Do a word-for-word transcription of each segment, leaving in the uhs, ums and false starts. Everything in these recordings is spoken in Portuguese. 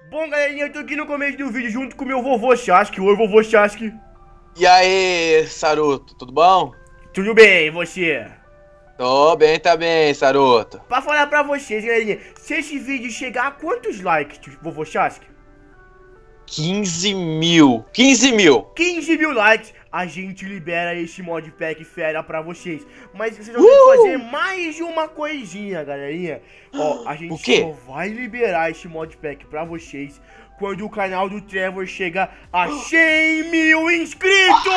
Bom, galerinha, eu tô aqui no começo do vídeo junto com o meu vovô Chasque. Oi, vovô Chasque. E aí, Saruto, tudo bom? Tudo bem, e você? Tô bem também, Saruto. Pra falar pra vocês, galerinha, se esse vídeo chegar a quantos likes, vovô Chasque? quinze mil. quinze mil. quinze mil likes, a gente libera esse modpack fera pra vocês. Mas vocês vão Uh! ter que fazer mais uma coisinha, galerinha. Ó, a gente O quê? só vai liberar esse modpack pra vocês quando o canal do Trevor chega a cem mil inscritos!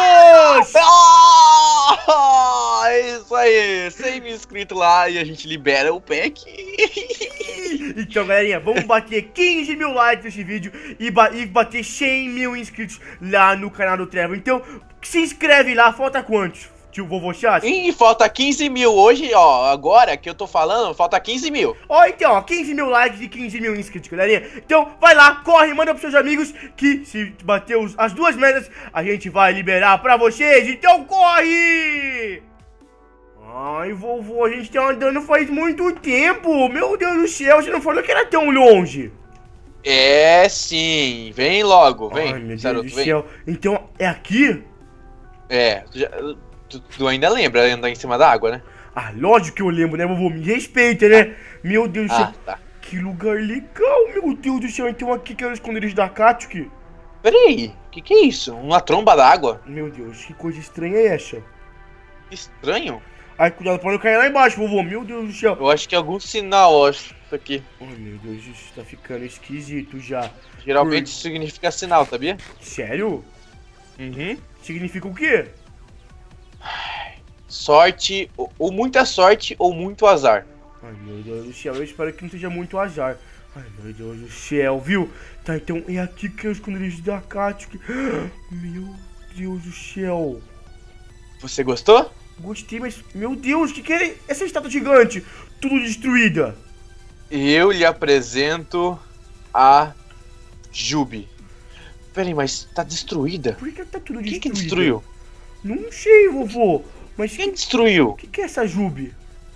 Ah, isso aí, cem mil inscritos lá e a gente libera o pack. Então, galerinha, vamos bater quinze mil likes nesse vídeo e, ba e bater cem mil inscritos lá no canal do Trevor. Então, se inscreve lá, falta quantos, tio vovô Chasque? E falta quinze mil hoje, ó, agora que eu tô falando, falta quinze mil. Ó, então, ó, quinze mil likes e quinze mil inscritos, galerinha. Então, vai lá, corre, manda pros seus amigos que se bater os, as duas metas, a gente vai liberar pra vocês. Então, corre! Ai, vovô, a gente tá andando faz muito tempo. Meu Deus do céu, você não falou que era tão longe. É sim, vem logo, vem, Ai, meu Deus Saruto, do vem. céu. Então, é aqui? É, tu, já- tu- tu ainda lembra de andar em cima da água, né? Ah, lógico que eu lembro, né, vovô? Me respeita, né? Meu Deus do Ah, céu. tá. Que lugar legal, meu Deus do céu. Então aqui que era o esconderijo da Katsuki. Peraí, que que é isso? Uma tromba d'água? Meu Deus, que coisa estranha é essa? Estranho? Ai, cuidado pra não cair lá embaixo, vovô. Meu Deus do céu. Eu acho que é algum sinal, eu acho, isso aqui. Ai, meu Deus, isso tá ficando esquisito já. Geralmente isso significa sinal, sabia? Sério? Uhum. Significa o quê? Sorte, ou, ou muita sorte, ou muito azar. Ai, meu Deus do céu, eu espero que não seja muito azar. Ai, meu Deus do céu, viu? Tá, então é aqui que é o esconderijo da Katsuki. Meu Deus do céu. Você gostou? Gostei, mas, meu Deus, o que que é essa estátua gigante? Tudo destruída. Eu lhe apresento a Jubi. Peraí, mas tá destruída? Por que tá tudo Quem destruído? que destruiu? Não sei, vovô. Mas Quem o que, destruiu? que, que é essa Jubi?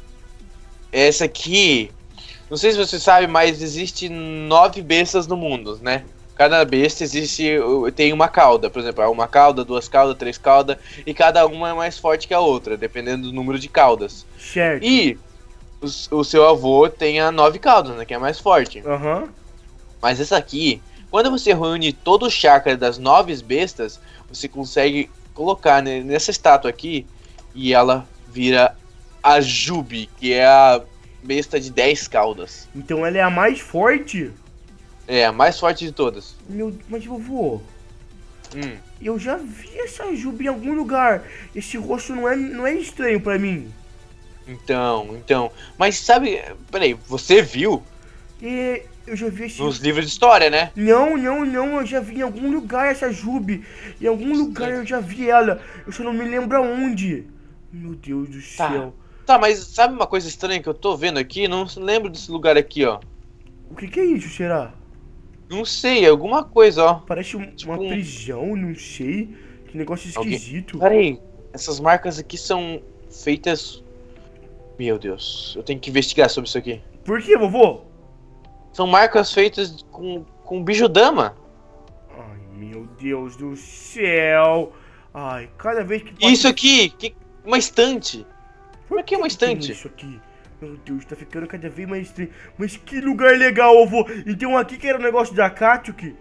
Essa aqui, não sei se você sabe, mas existe nove bestas no mundo, né? Cada besta existe, tem uma cauda, por exemplo, uma cauda, duas caudas, três caudas, e cada uma é mais forte que a outra, dependendo do número de caudas. Certo. E o, o seu avô tem a nove caudas, né, que é mais forte. Aham. Mas essa aqui, quando você reúne todo o chakra das nove bestas, você consegue colocar ne- nessa estátua aqui, e ela vira a Jubi, que é a besta de dez caudas. Então ela é a mais forte? É, a mais forte de todas. Meu, mas vovô, Hum. eu já vi essa Jubi em algum lugar. Esse rosto não é, não é estranho pra mim. Então, então. Mas sabe, peraí, você viu E eu já vi esse... nos livros de história, né? Não, não, não, eu já vi em algum lugar essa Jubi. Em algum lugar eu já vi ela. Eu só não me lembro aonde. Meu Deus do Tá. céu. Tá, mas sabe uma coisa estranha que eu tô vendo aqui? Não lembro desse lugar aqui, ó. O que que é isso, será? Não sei, alguma coisa, ó. Parece um- Tipo uma um- prisão, não sei. Que negócio Alguém- esquisito. Peraí, essas marcas aqui são feitas. Meu Deus, eu tenho que investigar sobre isso aqui. Por que, vovô? São marcas feitas com, com bijudama. Ai, meu Deus do céu. Ai, cada vez que... E isso aqui, que, uma estante. Por que uma que tem estante? isso aqui? Meu Deus, tá ficando cada vez mais estranho. Mas que lugar legal, vovô. Então aqui que era o negócio da Katsuki.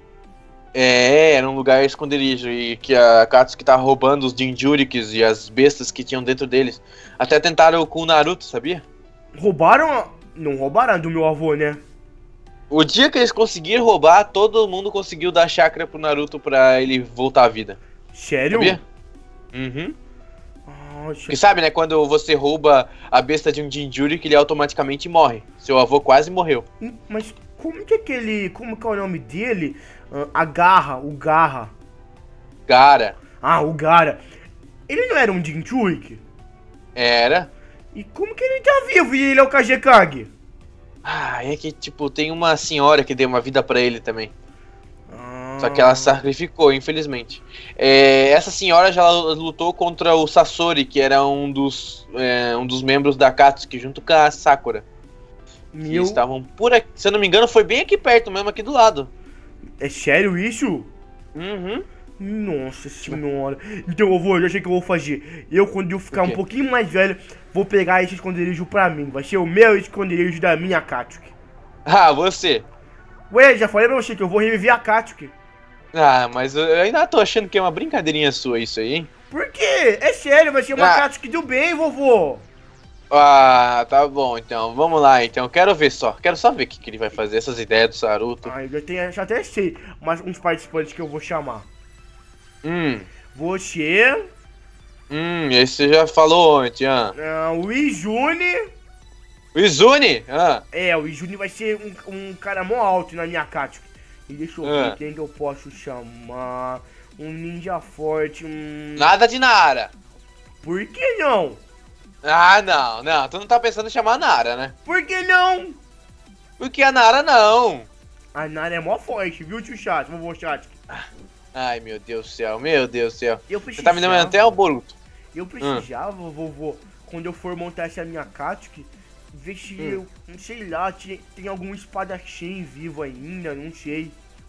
É, era um lugar esconderijo e que a Katsuki tá roubando os Jinjurikis e as bestas que tinham dentro deles. Até tentaram com o Naruto, sabia? Roubaram a... Não roubaram a do meu avô, né? O dia que eles conseguiram roubar, todo mundo conseguiu dar chakra pro Naruto pra ele voltar à vida. Sério? Sabia? Uhum. Nossa. Porque sabe, né, quando você rouba a besta de um Jinjurik, ele automaticamente morre. Seu avô quase morreu. Hum, Mas como que aquele... Como que é o nome dele? Ah, a Garra, o Garra. Cara, Ah, o Gara. Ele não era um Jinchuriki? era... E como que ele tá vivo e ele é o Kagekage? Ah, é que, tipo, tem uma senhora que deu uma vida pra ele também. Ah, Só que ela sacrificou, infelizmente. É, essa senhora já lutou contra o Sasori, que era um dos, é, um dos membros da Katsuki, junto com a Sakura. Que Meu... estavam por aqui. Se eu não me engano, foi bem aqui perto mesmo, aqui do lado. É sério isso? Uhum. Nossa senhora. Então, vovô, eu já sei o que eu vou fazer. Eu, quando eu ficar O um quê? pouquinho mais velho, vou pegar esse esconderijo pra mim. Vai ser o meu esconderijo da minha Katsuki. Ah, você. Ué, já falei pra você que eu vou reviver a Katsuki. Ah, mas eu ainda tô achando que é uma brincadeirinha sua isso aí, hein? Por quê? É sério, vai ser uma Ah. Katsuki do bem, vovô. Ah, tá bom, então. Vamos lá, então. Quero ver só. Quero só ver o que, que ele vai fazer, essas ideias do Saruto. Ah, eu já, tenho, já até sei mas uns participantes que eu vou chamar. Hum, Você, hum, esse você já falou ontem, ah. ah, o Izune. O Izune? Ah, É, o Izune vai ser um, um cara mó alto na minha Katsuki. E deixa eu ver Ah. quem que eu posso chamar. Um ninja forte, um... nada de Nara. Por que não? Ah, não, não. Tu não tá pensando em chamar a Nara, né? Por que não? Porque a Nara não. A Nara é mó forte, viu, tio Chato? Vovô Chato. Ai, meu Deus do céu, meu Deus do céu. Eu Você precisava... tá me dando até o boruto. Eu precisava, vovô, quando eu for montar essa minha Katsuki, ver se Hum. eu, sei lá, tem, tem algum espadachim vivo ainda, não sei.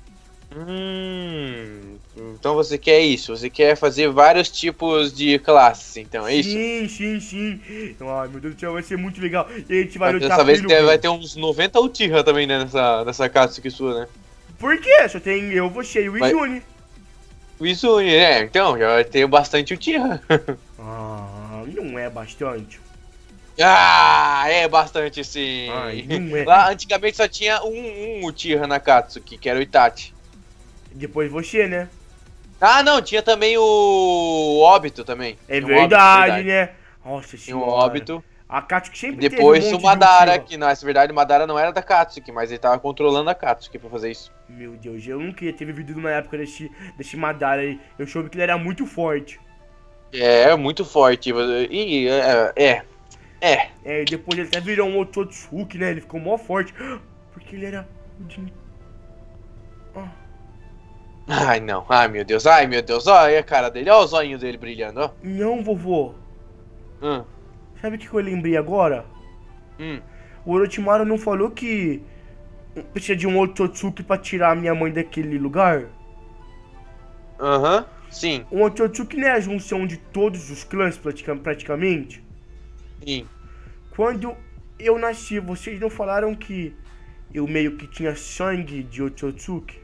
Hum, então você quer isso? Você quer fazer vários tipos de classes, então, é isso? Sim, sim, sim. Ai, meu Deus do céu, vai ser muito legal. E a gente vai Mas lutar dessa vez pelo tem- bem. vai ter uns noventa Uchiha também, né, nessa, nessa Katsuki sua, né? Por quê? Só tem eu, você e o Vai- Izune. O Izune, é, então, já vai ter bastante Uchiha. Ah, não é bastante. Ah, é bastante sim. Ai, não é. Lá antigamente só tinha um, um Uchiha na Katsuki, que era o Itachi. Depois você, né? Ah, não, tinha também o Óbito também. É Tinha o Óbito, verdade, né? Nossa Tinha o senhora. Óbito. A Katsuki sempre Depois teve um o monte de Madara, Uchiha. que na verdade o Madara não era da Katsuki, mas ele tava controlando a Katsuki pra fazer isso. Meu Deus, eu não queria ter vivido na época desse, desse Madara aí. Eu soube que ele era muito forte. É, muito forte. E é, é, é. É, e depois ele até virou um Otsutsuki, né? Ele ficou mó forte. Porque ele era o de... Ah, Ai, não. Ai, meu Deus. Ai, meu Deus. Olha a cara dele. Olha o zoinho dele brilhando, ó. não, vovô. Hum, Sabe o que que eu lembrei agora? hum. O Orochimaru não falou que precisa de um Otsutsuki pra tirar a minha mãe daquele lugar? Aham. Sim, Um Otsutsuki não é a junção de todos os clãs, pratica- praticamente? sim. Quando eu nasci, vocês não falaram que eu meio que tinha sangue de Otsutsuki?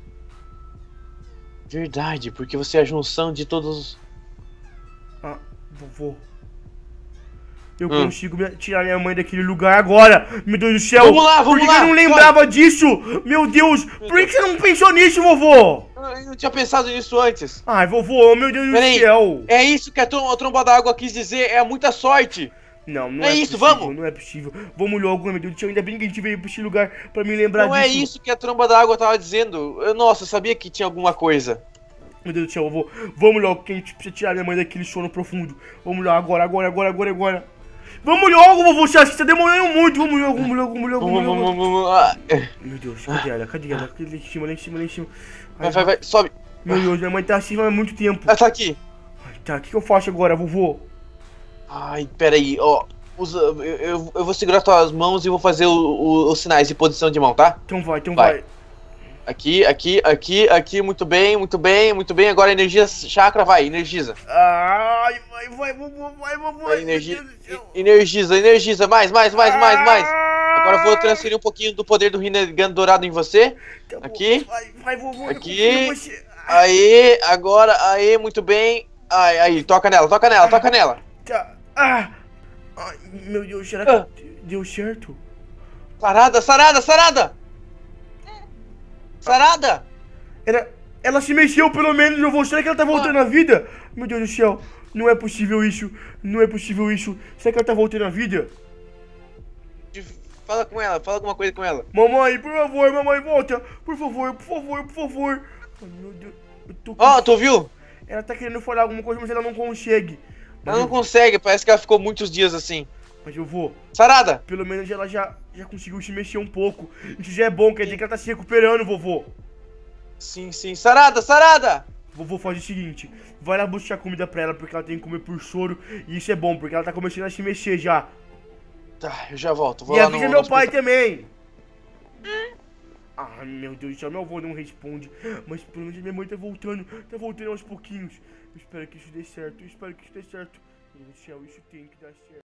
Verdade, porque você é a junção de todos. Ah, vovô. Eu Hum. consigo me- tirar minha mãe daquele lugar agora! Meu Deus do céu! Vamos lá, vamos Por que lá, que eu não lembrava disso? Meu Deus! Por que que você não pensou nisso, vovô? Eu não tinha pensado nisso antes. Ai, vovô, meu Deus do Peraí. céu! É isso que a, trom a tromba d'água quis dizer, é muita sorte. Não, não É é, isso, possível, vamos. não é possível. Vamos logo, meu Deus do céu, ainda bem que a gente veio pra esse lugar pra me lembrar Não disso. é isso que a tromba d'água tava dizendo. Eu, nossa, eu sabia que tinha alguma coisa. Meu Deus do céu, vovô, vamos logo que a gente precisa tirar minha mãe daquele sono profundo. Vamos lá, agora, agora, agora, agora, agora. Vamos logo, vovô, você acha que tá demorando muito. Vamos logo, vamos logo, vamos logo, Vamos, vamos vamos, logo. vamos. Ah, Meu Deus, cadê ela? Cadê ela? Cadê lá em cima, lá em cima, lá em cima? vai, Ai, vai, vai, sobe. Meu Deus, minha mãe tá assim há muito tempo. Ah, tá aqui. Ai, tá, o que, que eu faço agora, vovô? Ai, peraí, ó. Usa, eu, eu, eu vou segurar tuas mãos e vou fazer o- o- os sinais de posição de mão, tá? Então vai, então Vai. vai. Aqui, aqui, aqui, aqui, muito bem, muito bem, muito bem. Agora energia chakra, vai, energiza. Ai, vai, vai, vovô, vai, vovô. Vai, meu energi Deus do céu. energiza, energiza, mais, mais, mais, mais, mais. Ah! Agora eu vou transferir um pouquinho do poder do Rinnegan dourado em você. Tá bom, Aqui. Vai, vai, vovô. eu Aqui. confio em você. Aí, agora, aí, muito bem. Aí, aí, toca nela, toca nela, toca nela. Tá. Ah! Ai, meu Deus, será Ah. que deu certo? Sarada, sarada, sarada! Sarada! Ela, ela se mexeu pelo menos, eu vou. Será que ela tá voltando à vida? Meu Deus do céu, não é possível isso. Não é possível isso. Será que ela tá voltando à vida? Fala com ela, fala alguma coisa com ela. Mamãe, por favor, mamãe, volta. Por favor, por favor, por favor. Ai, meu Deus, eu tô com... Ó, tu viu? Ela tá querendo falar alguma coisa, mas ela não consegue. Mas, Ela não eu, consegue, parece que ela ficou muitos dias assim. mas eu vou. Sarada! Pelo menos ela já, já conseguiu se mexer um pouco. Isso já é bom, quer dizer que ela tá se recuperando, vovô. Sim, sim, sarada, sarada! Vovô faz o seguinte, vai lá buscar comida pra ela, porque ela tem que comer por soro. E isso é bom, porque ela tá começando a se mexer já. Tá, eu já volto, vou E lá avisa no... meu no pai hospital. também. Ah, meu Deus do céu, meu avô não responde. Mas pelo menos minha mãe tá voltando. Tá voltando aos pouquinhos. Eu espero que isso dê certo, eu espero que isso dê certo. Meu Deus do céu, isso tem que dar certo.